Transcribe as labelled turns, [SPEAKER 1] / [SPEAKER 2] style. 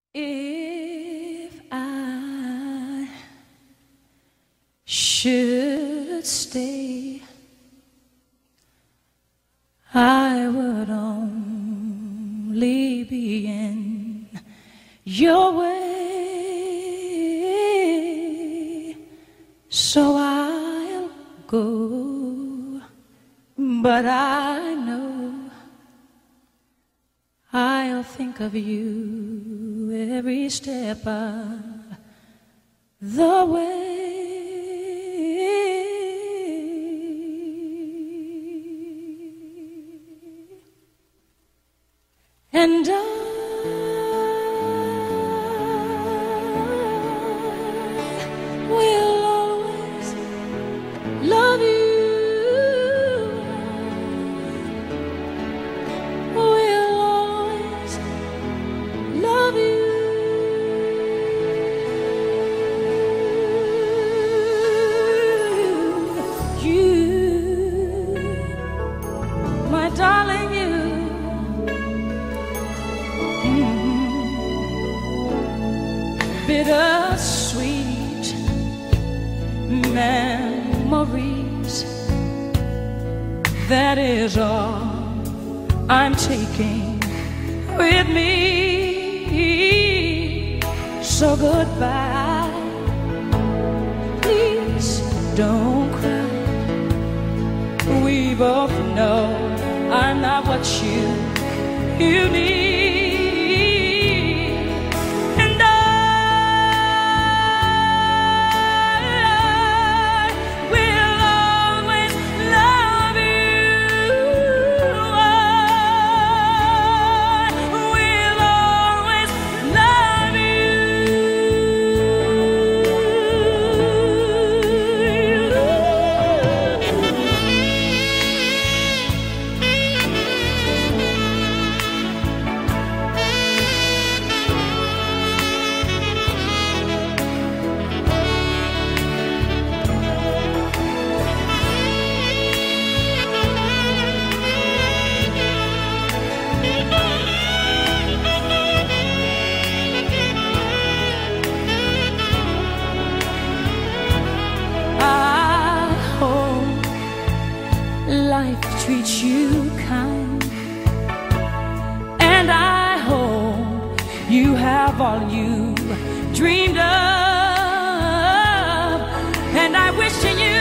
[SPEAKER 1] If I should stay, I would only be in your way, so I'll go, but I know I'll think of you every step of the way. And I will always love you. Will always love you. You, my darling, you. Bittersweet memories, that is all I'm taking with me. So goodbye, please don't cry. We both know I'm not what you need. Life treats you kind, and I hope you have all you dreamed of, and I wish you